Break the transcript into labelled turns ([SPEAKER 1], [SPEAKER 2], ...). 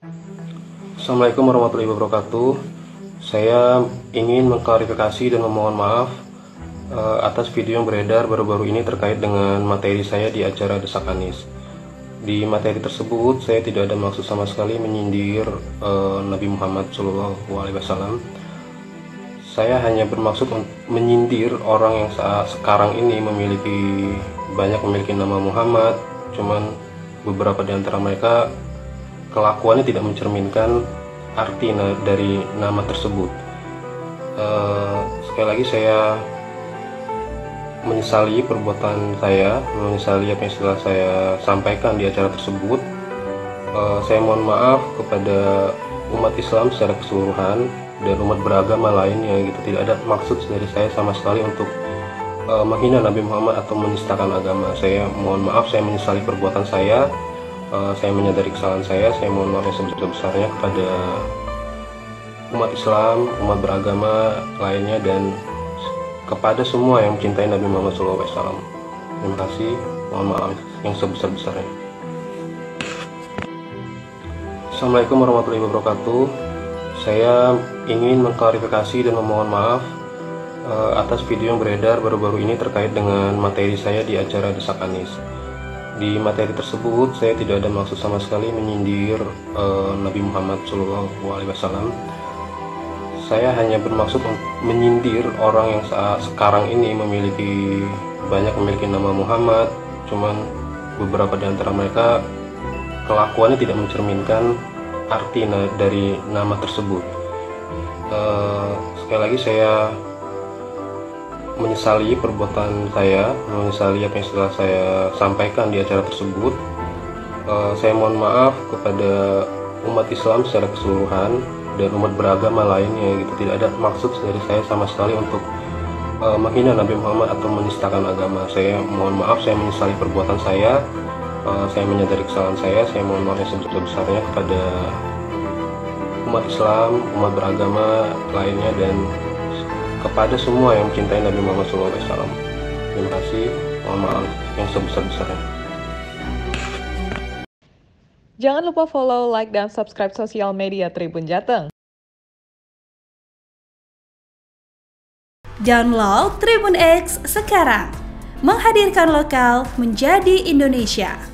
[SPEAKER 1] Assalamualaikum warahmatullahi wabarakatuh. Saya ingin mengklarifikasi dan memohon maaf atas video yang beredar baru-baru ini terkait dengan materi saya di acara Desak Anies. Di materi tersebut saya tidak ada maksud sama sekali menyindir Nabi Muhammad SAW. Saya hanya bermaksud menyindir orang yang saat sekarang ini memiliki nama Muhammad, cuman beberapa di antara mereka kelakuannya tidak mencerminkan arti dari nama tersebut. Sekali lagi saya menyesali perbuatan saya, menyesali apa yang telah saya sampaikan di acara tersebut. Saya mohon maaf kepada umat Islam secara keseluruhan dan umat beragama lainnya gitu. Tidak ada maksud dari saya sama sekali untuk menghina Nabi Muhammad atau menistakan agama. Saya mohon maaf, saya menyesali perbuatan saya. Saya menyadari kesalahan saya mohon maaf yang sebesar-besarnya kepada umat Islam, umat beragama lainnya, dan kepada semua yang mencintai Nabi Muhammad SAW. Terima kasih, mohon maaf yang sebesar-besarnya. Assalamualaikum warahmatullahi wabarakatuh. Saya ingin mengklarifikasi dan memohon maaf atas video yang beredar baru-baru ini terkait dengan materi saya di acara Desak Anies. Di materi tersebut saya tidak ada maksud sama sekali menyindir Nabi Muhammad SAW. Saya hanya bermaksud menyindir orang yang saat sekarang ini memiliki nama Muhammad, cuman beberapa di antara mereka kelakuannya tidak mencerminkan arti dari nama tersebut. Sekali lagi saya menyesali perbuatan saya, menyesali apa yang telah saya sampaikan di acara tersebut. Saya mohon maaf kepada umat Islam secara keseluruhan dan umat beragama lainnya gitu. Tidak ada maksud dari saya sama sekali untuk menghina Nabi Muhammad atau menistakan agama. Saya mohon maaf, saya menyesali perbuatan saya. Saya menyadari kesalahan saya mohon maaf yang sebesar-besarnya kepada umat Islam, umat beragama lainnya, dan kepada semua yang mencintai Nabi Muhammad SAW. Terima kasih, mohon maaf yang sebesar-besarnya.
[SPEAKER 2] Jangan lupa follow, like, dan subscribe sosial media Tribun Jateng.
[SPEAKER 3] Download Tribun X sekarang, menghadirkan lokal menjadi Indonesia.